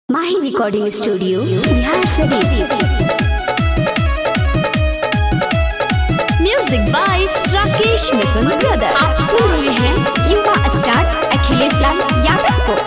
माही recording studio Bihar Sharif. Music by Rakesh Mithun brother. आप सुन रहे हैं युवा स्टार अखिलेश लाल यादव को।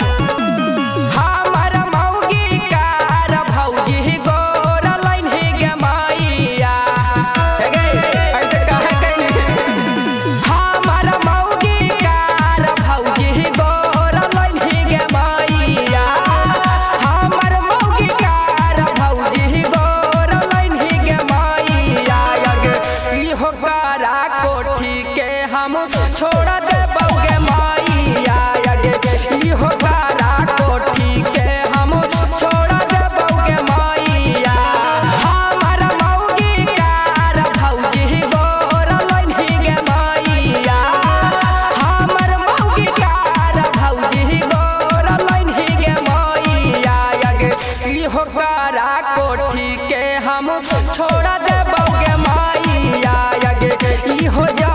छोड़ा दे बउगे माइया आगे हो गारा कोठी के हम छोड़ा दे बउगे माइया। हमारा मौगी कार भौजी गोर लइनी गे माइया। हमर मौगी कार भौजी गोर लइनी गे माइया आगे हो गारा कोठी के हम छोड़ा दे बउगे माइया आगे हो जा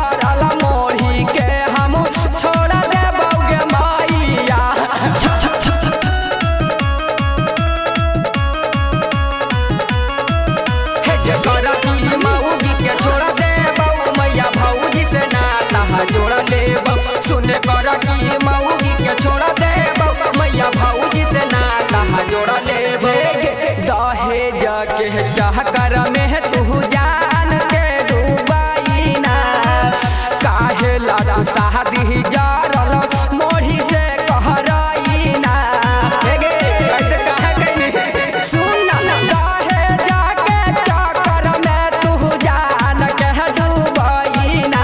जोड़ा ले सुने कर की मऊगी के छोड़ा दे मैया भौजी से नाता जोड़ा ले दहेज के चाह कर में तू जान के डूबाई ना काहे ला तू शादी जारल मोढ़ी से कहराई ना सुन दहेज के चक्कर में तू जान के डूबाई ना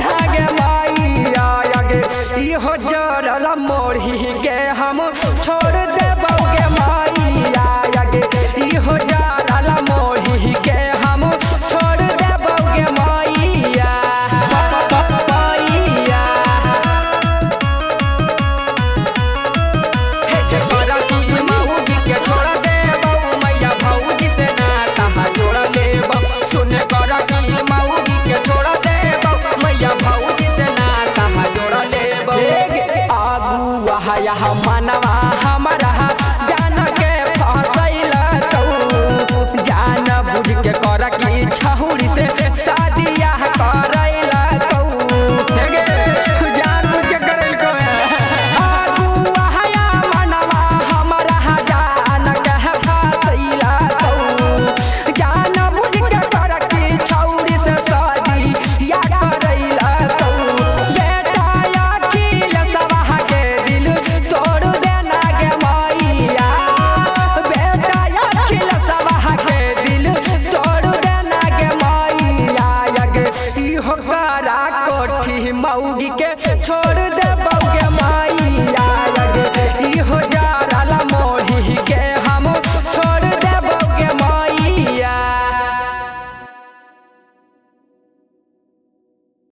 मोड़ी के हम छोड़